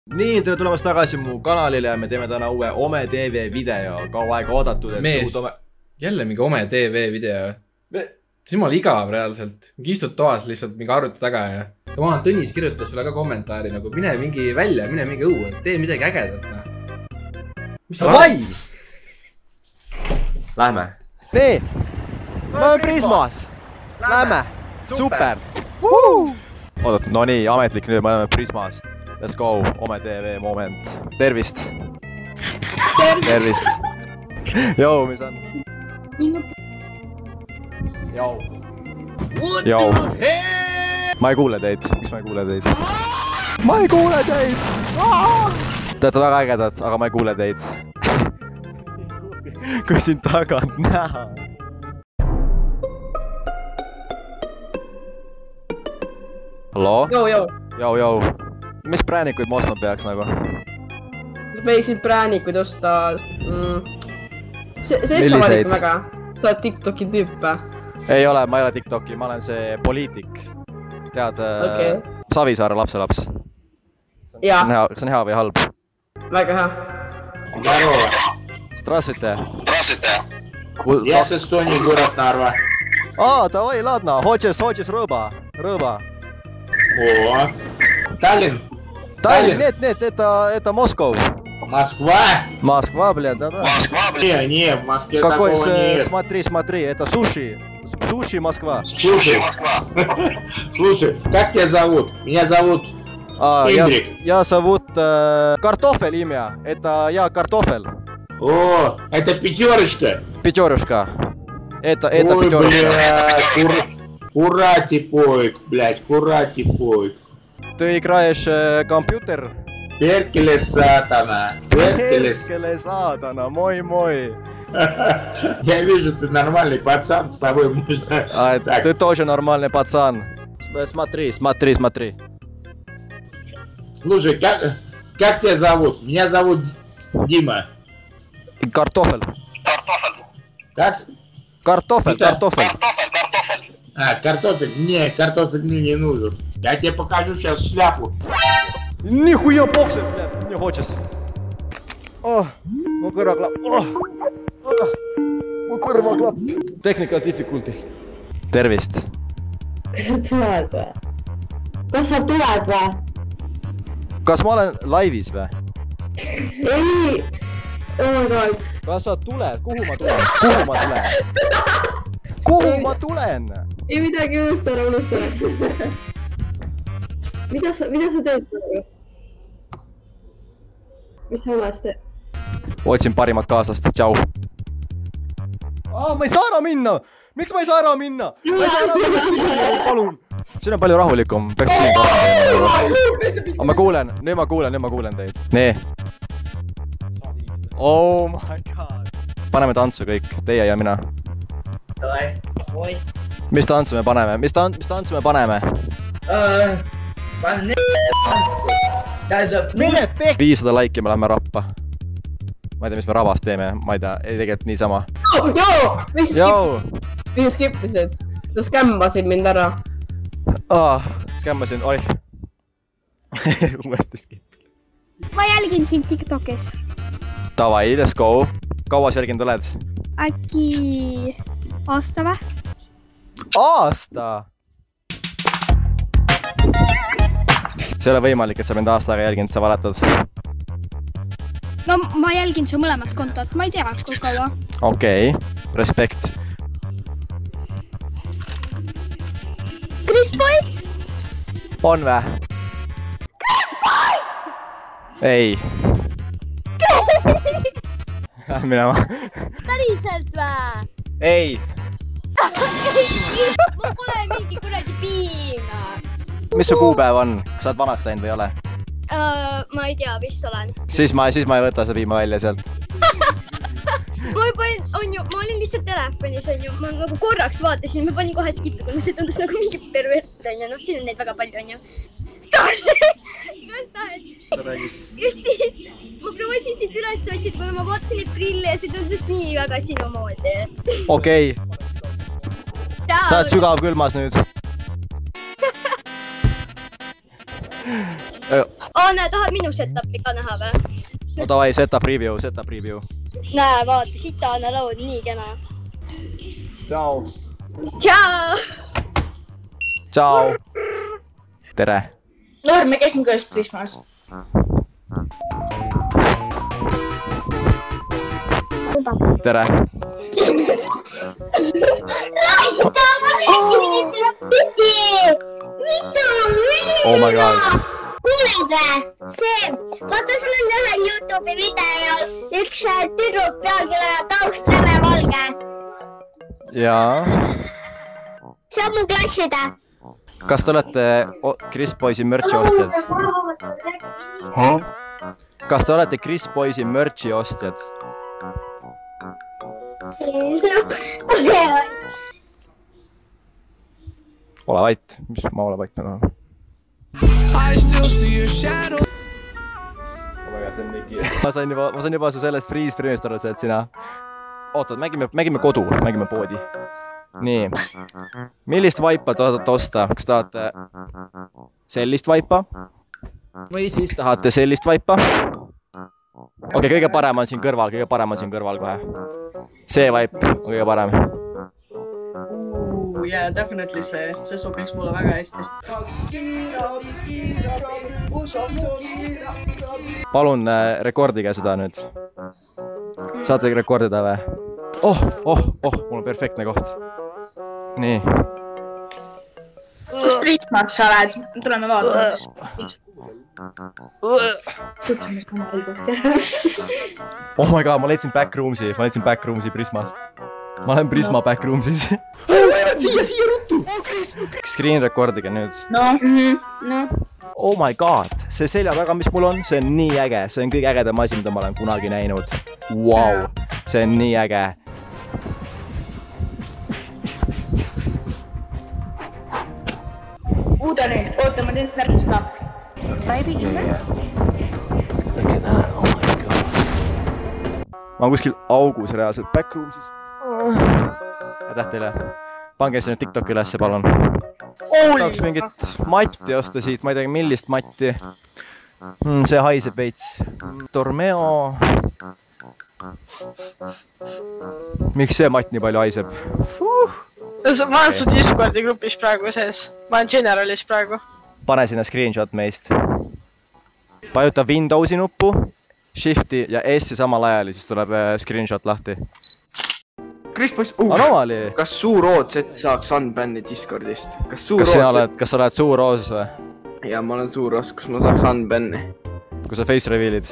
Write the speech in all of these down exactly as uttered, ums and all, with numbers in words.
Nii, tere tulemast tagasi mu kanalile ja me teeme täna uue Ome T V video. Kaua aega oodatud, et mees, ome... jälle mingi Ome T V video. Me... see on mul igav reaalselt. Mingi istud toas lihtsalt mingi arvuti taga ja... ja ma Tõnis kirjutas sulle ka kommentaari nagu mine mingi välja, mine mingi õue, tee midagi ägedat. Mis sa vai? Lähme. Nii, ma olen Prismas. Lähme. Super. Oodot, no nii, ametlik nüüd, me oleme Prismas. Let's go, Ome T V moment. Tervist. Tervist. Jou, mis on? Jou. Jou. Ma ei kuule teid. Miks ma ei kuule teid? Ma ei kuule teid! Te olete väga ägedad, aga ma ei kuule teid. Kui siin tagant näha. Hallo? Jou, jou. Jou, jou. Mis präänikuid ma ostma peaks nagu? Sa peaksid präänikuid osta... Mm. See, see sa valikku väga. Sa oled TikToki tüüp või? Ei ole, ma ei ole TikToki, ma olen see poliitik. Tead, okay. Savisaare lapselaps. Jaa. See on hea või halb? Väga hea. Здравствуйте. Здравствуйте. Я с Эстонии, город Нарва. А, давай, ладно. Хочешь, хочешь рыба. Рыба. О, Таллин. Таллин? Нет, нет, это, это Москва. Москва? Москва, блин, да-да. Москва, блин. Не, не, в Москве какой такого с... нет. Смотри, смотри, это суши. Суши Москва. Слушай, Москва. Слушай, как тебя зовут? Меня зовут а, я, Индрик. Я зовут э, Картофель имя. Это я Картофель. О, это пятерочка. Пятерушка. Это, это ой, пятерушка. Блядь, кур... Куратипойк, блядь, куратипойк. Ты играешь э, компьютер? Перкеле сатана. Перкеле сатана, мой-мой. Я вижу, ты нормальный пацан, с тобой можно... А, ты тоже нормальный пацан. Смотри, смотри, смотри. Слушай, как, как тебя зовут? Меня зовут Дима. Картофель. Картофель. Как? Картофель, картофель. Картофель, картофель. А, картофель. Не, картофель мне не нужен. Я тебе покажу сейчас шляпу. Нихуя боксер, блядь, ты не хочешь. О, mu kõrva klapp. Mu kõrva klapp. Technical difficulty. Tervist. Kas sa tuled või? Kas sa tuled või? Kas ma olen laivis või? Ei. Oh my god. Kas sa tuled? Kuhu ma tulen? Kuhu ma tulen? Kuhu ma tulen? Ei midagi unustara, unustara. Mida sa, mida sa teed praegu? Mis sa omas teed? Otsin parimat kaaslast, tšau. Aa, ma ei saa ära minna! Miks ma ei saa ära minna? Ma ei saa ära minna, palun! Siin on palju rahulikum, peaks siin korda. Aga ma kuulen, nüüd ma kuulen, nüüd ma kuulen teid. Nii. Oh my god. Paneme tantsu kõik, teie ja mina. Oi. Mis tantsu me paneme? Mis, tan mis tantsu me paneme? Uh, Pane tantsu. Tähendab... Mine pek... viissada laiki me lähme rappa. Ma ei tea, mis me rabast teeme, ma ei tea, ei tegelikult niisama. Joo! Mis Jou! Mis skippisid? Sa skämmasid mind ära. Ah, skämmasin, oih. Uuesti skippisid. Ma jälgin sind TikTokis. Davai, let's go. Kauas jälginud oled? Äkki aasta või? Aasta? See ei ole võimalik, et sa mind aasta aega jälginud, sa valetad. No ma jälgin su mõlemat kontot, ma ei tea, kui kaua. Okei, okay. Respekt. Chris Boys? On vä? Chris Boys! Ei. Minema. Päriselt vä? Ei. Ma pole mingi kuradi piim. Mis su kuupäev on? Kas sa oled vanaks läinud või ei ole? Uh, ma ei tea, vist olen. Siis ma, siis ma ei võta seda piima välja sealt. Ma juba on ju, ma olin lihtsalt telefonis on ju, ma nagu korraks vaatasin, ma panin kohe skippi, kuna see tundus nagu mingi pervert on ju, noh siin on neid väga palju on ju. Kas tahes. Ja siis ma proovisin siit üles otsida, kuna ma vaatasin neid prille ja see tundus nii väga sinu moodi. Okei. Sa oled sügav külmas nüüd. aa, näe, tahad minu setupi ka näha või? No davai, setup review, setup review. Näe, vaata, sitana laud, nii kena. Tšau. Tšau! Tšau. Tere. Noor, me käisime ka just Prismas. Tere. Oh my god. Kuuled vä? See, vaata sul on ühel YouTube'i videol üks tüdruk pealkirja taust Reme Valge. Jaa. See on mu klasside. Kas te olete Chris Boysi merchi ostjad? Kas te olete Chris Boysi merchi ostjad? Ole vait, mis ma ole vait täna? Ma sain juba, ma sain juba su sellest freeze free'ist aru, et sina... Ootad, mängime, mängime kodu, mängime poodi. Nii. Millist vaipa tahate osta? Kas tahate sellist vaipa? Või siis tahate sellist vaipa? Okei, okay, kõige parem on siin kõrval, kõige parem on siin kõrval kohe. See vaip on kõige parem. Ooh, yeah, definitely see. See sobiks mulle väga hästi. Palun äh, rekordige seda nüüd. Saate rekordida või? Oh, oh, oh, mul on perfektne koht. Nii. Kus Prismas sa oled? Tuleme vaatama. Oh my god, ma leidsin backroomsi, ma leidsin backroomsi Prismas. Ma olen Prisma backroomsis. Siia, siia ruttu! Screen rekordige nüüd. No, no. Oh my god, see selja taga, mis mul on, see on nii äge. See on kõige ägedam asi, mida ma olen kunagi näinud. Wow, see on nii äge. Uuda nüüd, oota, ma teen snappi seda. Baby, ise? Look at that, oh my god. Ma olen kuskil augus reaalselt backroomsis. Aitäh teile. Pange see nüüd TikToki ülesse, palun. Tahaks mingit matti osta siit, ma ei tea, millist matti. Hmm, see haiseb veits. Tormeo. Miks see matt nii palju haiseb? Fuh. Ma olen su Discordi grupis praegu sees. Ma olen Generalis praegu. Pane sinna screenshot meist. Pajuta Windowsi nuppu, Shifti ja S-i samal ajal ja siis tuleb screenshot lahti. Chris Boys, uh, Anomaali. Kas suur oot, et saaks unbanni Discordist? Kas suur kas, oled, kas sa oled suur oos või? Ja ma olen suur oos, kas ma saaks unbanni? Kui sa face reveal'id?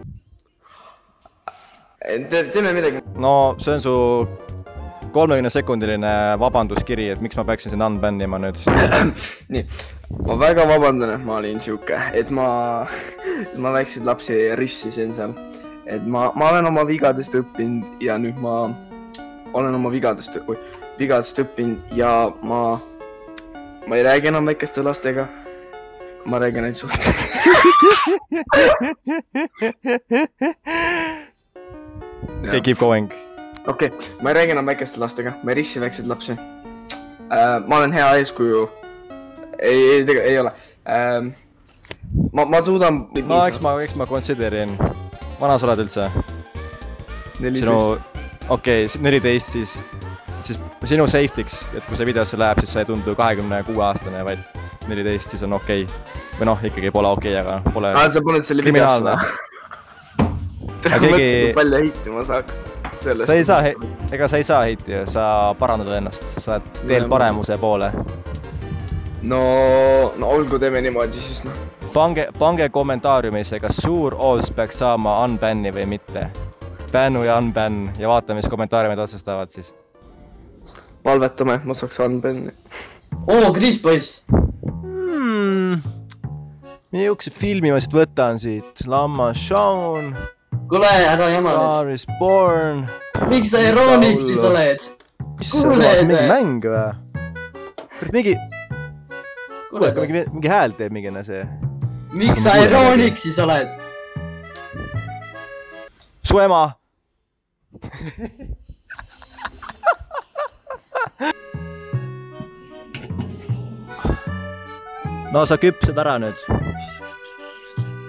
Te, teeme midagi. No, see on su kolmekümne sekundiline vabanduskiri, et miks ma peaksin sind unbannima nüüd. Nii, ma väga vabandan, et ma olin siuke, et ma, ma väikseid lapsi rissisin seal. Et ma, ma olen oma vigadest õppinud ja nüüd ma olen oma vigadest, oi, vigadest õppinud ja ma, ma ei räägi enam väikeste lastega. Ma räägin neid suht. Okay, keep going. Okei, okay, ma ei räägi enam väikeste lastega, ma ei rissi väikseid lapsi. Uh, ma olen hea eeskuju. Ei, ei, tega, ei ole. Uh, ma, ma suudan... No, eks ma, eks ma considerin. Vana sa oled üldse? neliteist. Okei, okay, neliteist siis, siis sinu safety'ks, et kui see videosse läheb, siis sa ei tundu kahekümne kuue aastane, vaid neliteist, siis on okei. Okay. Või noh, ikkagi pole okei, okay, aga pole ah, sa polnud selle kriminaalne. Tere keegi... mõtled, kui palju heiti ma saaks sellest. Sa ei saa, ega sa ei saa heiti ju, sa parandad ennast, sa oled teel no, paremuse poole. No, no olgu teeme niimoodi siis noh. Pange, pange kommentaariumisse, kas suur oos peaks saama unbanni või mitte. Bännu ja unbann ja vaatame, mis kommentaariumid otsustavad siis. Palvetame, et ma saaks unbanni. Oo, Chris Boys! Hmm. Miukse filmi ma siit võtan siit. Lamma Shaun. Kuule, ära jama nüüd. Star is Born. Miks sa Ironiksis oled? Kuule, mingi mäng või? Mingi... Kuule, mingi, mingi hääl teeb mingine see. Miks sa Ironiksis oled? Su ema! No sa küpsed ära nüüd.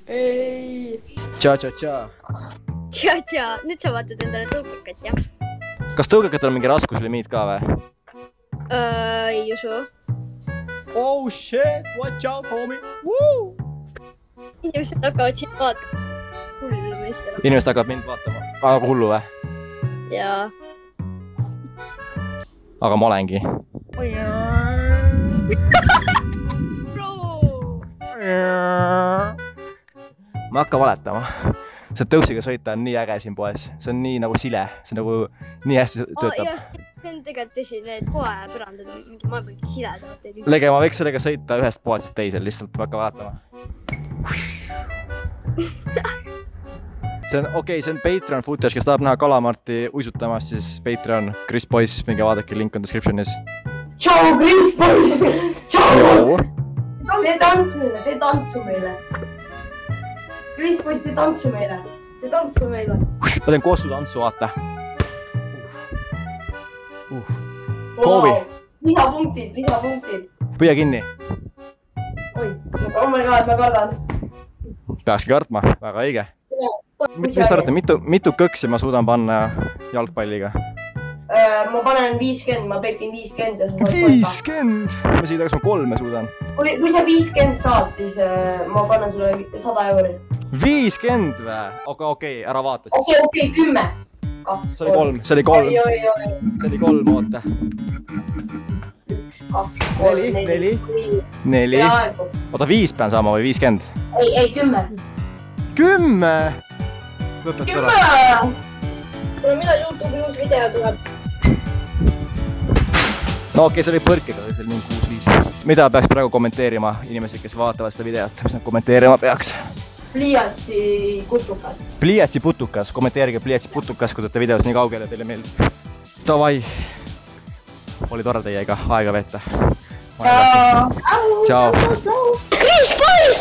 ei. Tša, tša, tša. Tša, tša, nüüd sa vaatad endale tõukakat, jah? Kas tõukakat on mingi raskuslimiit ka või? Uh, ei usu. Oh shit, watch out, homie! Woo! Inimesed hakkavad siin vaatama. Hullu meestele. Inimesed hakkavad mind vaatama. Aga hullu või? Jaa. Aga ma olengi. Ma hakka valetama. See tõuksiga sõita on nii äge siin poes. See on nii nagu sile. See on nagu nii hästi töötab. Oh, see on tegelikult tõsi, need poepärandad on mingi maailma siledavad. Lege, ma võiks sellega sõita ühest poetsest teisel, lihtsalt ma hakka valetama. See on, okei, okay, see on Patreon footage, kes tahab näha Kalamarti uisutamas, siis Patreon, Chris Boys, minge vaadake, link on descriptionis. Tšau, Chris Boys! Tšau! Tee tantsu meile, tee tantsu meile. Chris Boys, tee tantsu meile. Tee tantsu meile. Ma teen kossu tantsu, vaata. Koovi. Lisapunktid, lisapunktid. Püüa kinni. Oi, oh my god, ma kardan. Peakski kartma, väga õige. Mis te arvate, mitu, mitu kõksi ma suudan panna jalgpalliga? Ma panen viiskümmend, ma pekin viiskümmend. viiskümmend? Ma siida, kas ma kolme suudan? Kui, kui sa viiskümmend saad, siis ma panen sulle sada euri. viiskümmend või? Okei, okei, ära vaata siis. Okei, okei, kümme. See oli kolm, see oli kolm. See oli kolm, oota. Neli, neli, neli. Oota, viis pean saama või viiskümmend? Ei, ei, kümme. Kümme? Lõpeta ära. Kuule, mida YouTube'i uus video tuleb? No okei, see oli põrkiga, see oli mingi kuus viis. Mida peaks praegu kommenteerima inimesed, kes vaatavad seda videot? Mis nad kommenteerima peaks? Pliiatsi putukas. Pliiatsi putukas, kommenteerige pliiatsi putukas, kui olete videos nii kaugele teile meeldib. Davai. Oli tore teiega aega veeta. Tšau. Chris Boys!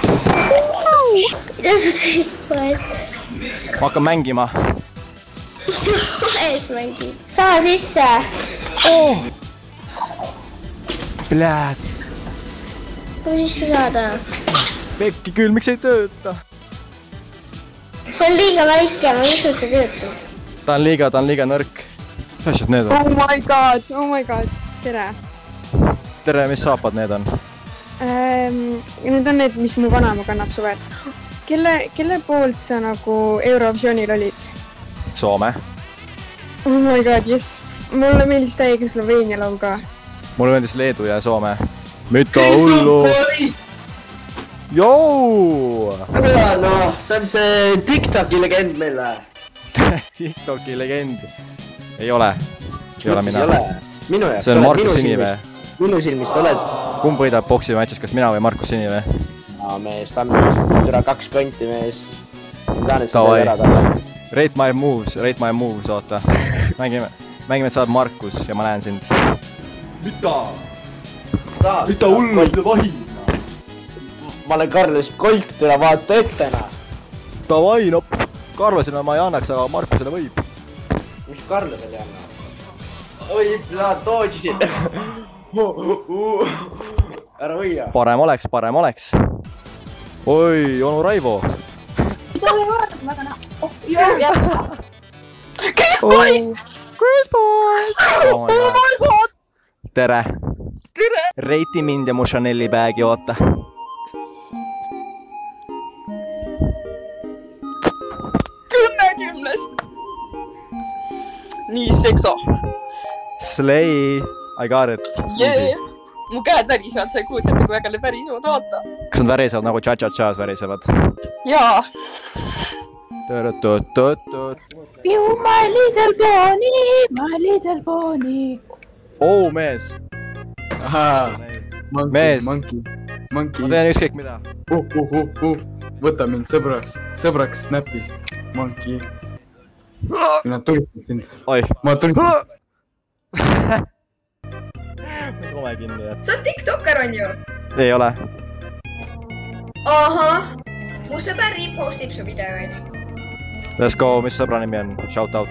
Mida sa teed poes? Ma hakkan mängima. Sa poes mängid. Saa sisse. Oh! Pläät. Kui sisse saada? Pekki küll, miks ei tööta? See on liiga väike, ma ei usu, et see töötab. Ta on liiga, ta on liiga nõrk. Asjad need on. Oh my god, oh my god. Tere. Tere, mis saapad need on? Ähm, need on need, mis mu vanaema kannab suvel. Kelle, kelle poolt sa nagu Eurovisionil olid? Soome. Oh my god, jess. Mulle meeldis täiega Sloveenia laul ka. Mulle meeldis Leedu ja Soome. Mida hullu? Jou! Aga noh, see on see TikToki legend meil või? TikToki legend. Ei ole. Ei ole mina. Minu jaoks. See on Markus Sinive. Minu silmis sa oled. Kumb võidab boksi matšis, kas mina või Markus Sinive? No mees, ta on türa kaks konti mees. Rate my moves, rate my moves, oota. Mängime, mängime, et sa oled Markus ja ma näen sind. Mida? Mida hullu, mida vahi? Ma olen Karlis Kolk, türa vaata ettena. Davai, no Karlosina ma ei annaks, aga Markusele võib. Mis Karlosele ei anna? Oi, türa toodžisid. Ära võia. Parem oleks, parem oleks. Oi, onu Raivo. Mida ei vaadata, ma tahan... Oh, joo, jah. Chris Boys! Chris Boys! Oh my god. Tere. Tere. Reiti mind ja mu Chanel'i bäägi, oota. Kümne kümnest. Nii seksa. Slay. I got it. Jee. Mu käed värisevad, sa ei kujuta ette, kui väga need värisevad, vaata. Kas nad värisevad nagu Cha-Cha-Chas värisevad? Jaa. Tõ-tõ-tõ-tõ-tõ. You my little pony, my little pony. Oh, mees. Ahaa. Mees. Monkey. Monkey. Ma teen ükskõik mida. Uh, uh, uh, uh. Võta mind sõbraks. Sõbraks snapis. Monkey. Nad tulistavad sind. Oi. Ma tulistan. Ma soome kinni jah. Sa on TikToker on ju? Ei ole. Ahah. Mu sõber repostib su videoid. Let's go, mis sõbra nimi on? Shout out.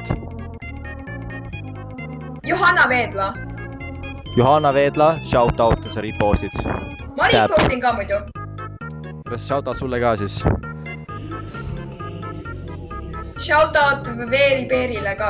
Johanna Veedla. Johanna Veedla, shout out, sa repostid. Ma repostin ka muidu. Kas shout out sulle ka siis? shoutout Veeri Peerile ka.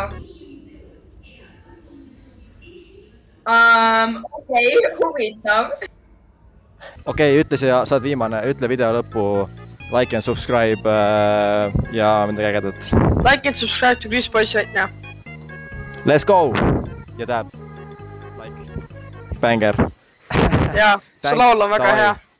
Um, okei, okay, huvitav. Okei, okay, ütle see, saad viimane, ütle video lõppu, like and subscribe äh, ja midagi ägedat. Like and subscribe to Chris Boys right now. Let's go! Ja tab. Like. Banger. Jaa, see laul on väga hea.